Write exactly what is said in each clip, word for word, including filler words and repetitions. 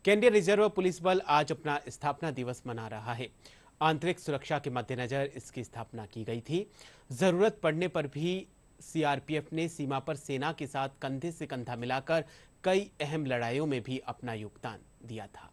केंद्रीय reserve police बल आज अपना स्थापना दिवस मना रहा है। आंतरिक सुरक्षा के मद्देनजर इसकी स्थापना की गई थी। जरूरत पड़ने पर भी सीआरपीएफ ने सीमा पर सेना के साथ कंधे से कंधा मिलाकर कई अहम लड़ाइयों में भी अपना योगदान दिया था।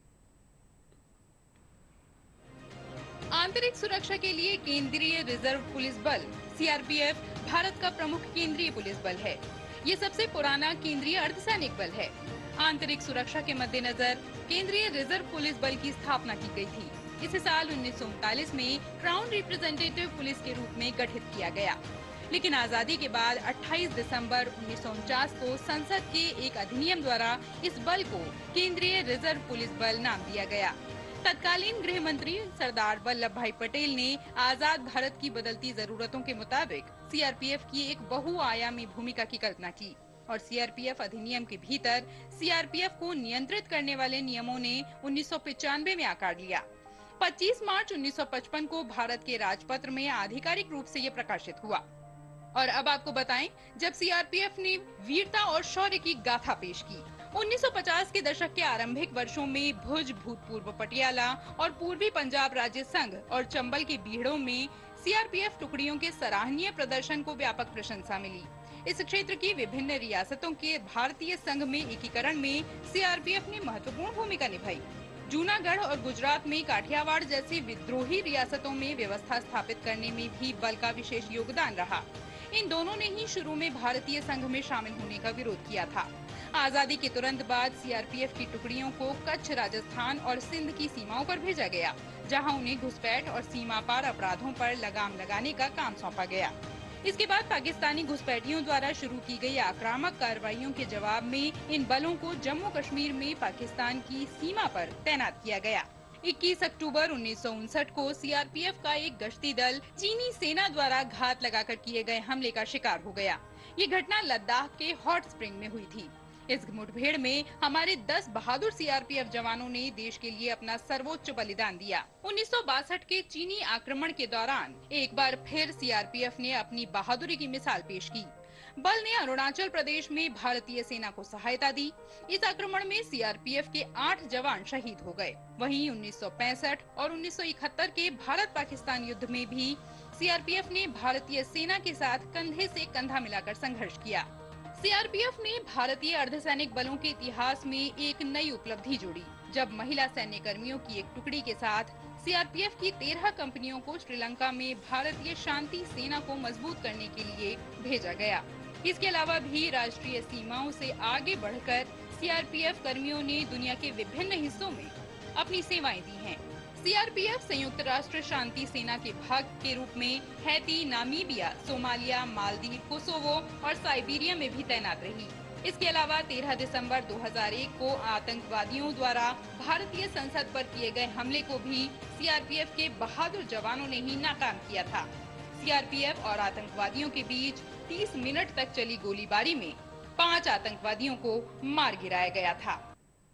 आंतरिक सुरक्षा के लिए केंद्रीय रिजर्व पुलिस बल सीआरपीएफ भारत का प्रमुख केंद्रीय पुलिस बल है। ये सबसे पुराना केंद्रीय अर्धसैनिक बल है। आंतरिक सुरक्षा के मद्देनजर केंद्रीय रिजर्व पुलिस बल की स्थापना की गई थी। इसे साल उन्नीस सौ उनतालीस में क्राउन रिप्रेजेंटेटिव पुलिस के रूप में गठित किया गया, लेकिन आजादी के बाद अट्ठाईस दिसंबर उन्नीस सौ उनचास को संसद के एक अधिनियम द्वारा इस बल को केंद्रीय रिजर्व पुलिस बल नाम दिया गया। तत्कालीन गृह मंत्री सरदार वल्लभ भाई पटेल ने आजाद भारत की बदलती जरूरतों के मुताबिक सीआरपीएफ की एक बहुआयामी भूमिका की कल्पना की और सीआरपीएफ अधिनियम के भीतर सीआरपीएफ को नियंत्रित करने वाले नियमों ने उन्नीस सौ पचानवे में आकार लिया। पच्चीस मार्च उन्नीस सौ पचपन को भारत के राजपत्र में आधिकारिक रूप से ये प्रकाशित हुआ। और अब आपको बताएं, जब सीआरपीएफ ने वीरता और शौर्य की गाथा पेश की। उन्नीस सौ पचास के दशक के आरंभिक वर्षों में भुज, भूतपूर्व पटियाला और पूर्वी पंजाब राज्य संघ और चंबल के बीहड़ों में सीआरपीएफ टुकड़ियों के सराहनीय प्रदर्शन को व्यापक प्रशंसा मिली। इस क्षेत्र की विभिन्न रियासतों के भारतीय संघ में एकीकरण में सीआरपीएफ ने महत्वपूर्ण भूमिका निभाई। जूनागढ़ और गुजरात में काठियावाड़ जैसी विद्रोही रियासतों में व्यवस्था स्थापित करने में भी बल का विशेष योगदान रहा। इन दोनों ने ही शुरू में भारतीय संघ में शामिल होने का विरोध किया था। आजादी के तुरंत बाद सीआरपीएफ की टुकड़ियों को कच्छ, राजस्थान और सिंध की सीमाओं पर भेजा गया, जहां उन्हें घुसपैठ और सीमा पार अपराधों पर लगाम लगाने का काम सौंपा गया। इसके बाद पाकिस्तानी घुसपैठियों द्वारा शुरू की गई आक्रामक कार्रवाइयों के जवाब में इन बलों को जम्मू कश्मीर में पाकिस्तान की सीमा पर तैनात किया गया। इक्कीस अक्टूबर उन्नीस सौ उनसठ को सीआरपीएफ का एक गश्ती दल चीनी सेना द्वारा घात लगाकर किए गए हमले का शिकार हो गया। ये घटना लद्दाख के हॉट स्प्रिंग में हुई थी। इस मुठभेड़ में हमारे दस बहादुर सीआरपीएफ जवानों ने देश के लिए अपना सर्वोच्च बलिदान दिया। उन्नीस सौ बासठ के चीनी आक्रमण के दौरान एक बार फिर सीआरपीएफ ने अपनी बहादुरी की मिसाल पेश की। बल ने अरुणाचल प्रदेश में भारतीय सेना को सहायता दी। इस आक्रमण में सीआरपीएफ के आठ जवान शहीद हो गए। वहीं उन्नीस सौ पैंसठ और उन्नीस सौ इकहत्तर के भारत पाकिस्तान युद्ध में भी सीआरपीएफ ने भारतीय सेना के साथ कंधे से कंधा मिलाकर संघर्ष किया। सीआरपीएफ ने भारतीय अर्धसैनिक बलों के इतिहास में एक नई उपलब्धि जोड़ी, जब महिला सैन्य कर्मियों की एक टुकड़ी के साथ सीआरपीएफ की तेरह कंपनियों को श्रीलंका में भारतीय शांति सेना को मजबूत करने के लिए भेजा गया। इसके अलावा भी राष्ट्रीय सीमाओं से आगे बढ़कर सीआरपीएफ कर्मियों ने दुनिया के विभिन्न हिस्सों में अपनी सेवाएं दी हैं। सीआरपीएफ संयुक्त राष्ट्र शांति सेना के भाग के रूप में Haiti, Namibia, Somalia, Maldives, Kosovo और साइबेरिया में भी तैनात रही। इसके अलावा तेरह दिसंबर दो हज़ार एक को आतंकवादियों द्वारा भारतीय संसद पर किए गए हमले को भी सीआरपीएफ के बहादुर जवानों ने ही नाकाम किया था। सीआरपीएफ और आतंकवादियों के बीच तीस मिनट तक चली गोलीबारी में पांच आतंकवादियों को मार गिराया गया था।